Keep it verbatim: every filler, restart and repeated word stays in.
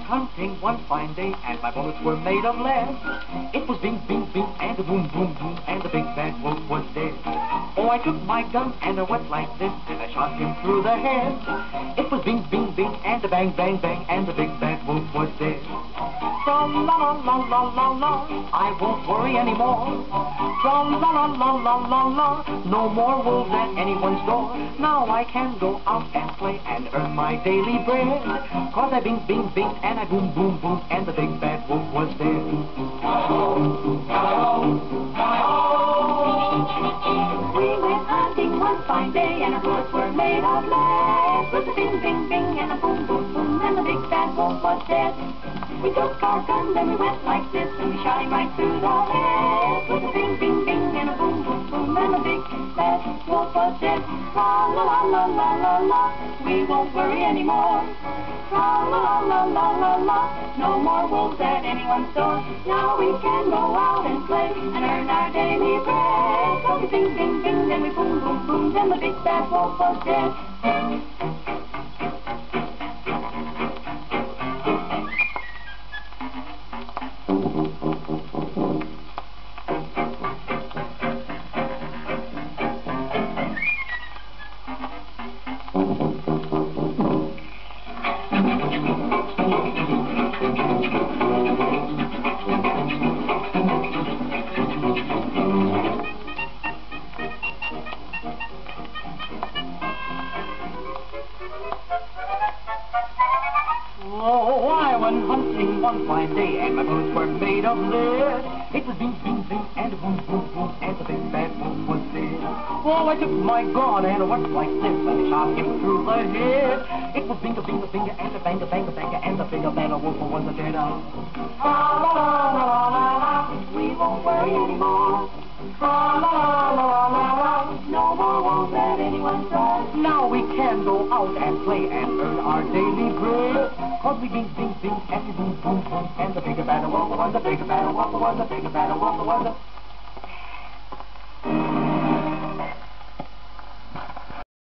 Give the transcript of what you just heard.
hunting one fine day, and my bullets were made of lead. It was bing, bing, bing, and a boom, boom, boom, and the big bad wolf was dead. Oh, I took my gun and I went like this, and I shot him through the head. It was bing, bing, bing, and a bang, bang, bang, and the big bad wolf was dead. Tra la la la la la la, I won't worry anymore. Tra la la la la la la, no more wolves at anyone's door. Now I can go out and play and earn my daily bread. Cause I bing, bing, bing, and I boom, boom, boom, and the big bad wolf was dead. We went hunting one fine day, and our bullets were made of lead. With a bing, bing, bing, and a boom, boom, boom, and the big bad wolf was dead. We took our guns and we went like this, and we shot him right through the head. With a bing, bing, bing, and a boom, boom, boom, and the big bad wolf was dead. La la la la la la la, we won't worry anymore. La la la la la la, no more wolves at anyone's door. Now we can go out and play and earn our daily bread. So we bing, bing, bing, then we boom, boom, boom, then the big bad wolf was dead. Oh, I went hunting one fine day, and my boots were made of lead. It was bing, bing, bing, and a boom, boom, boom, and the big bad wolf was dead. Oh, I took my gun and I went like this, and I shot him through the head. It was binga, binga, binga, and a banga, banga, banga, and the bigger bad wolf was dead. La la la la la la, We won't worry anymore. la la la la la. No more wolves at anyone's door. Now we can go out and play and earn our daily bread. Cause we bing, bing, bing, and we boom, boom, boom, and the bigger bad wolf was the bigger bad wolf was the bigger bad wolf was the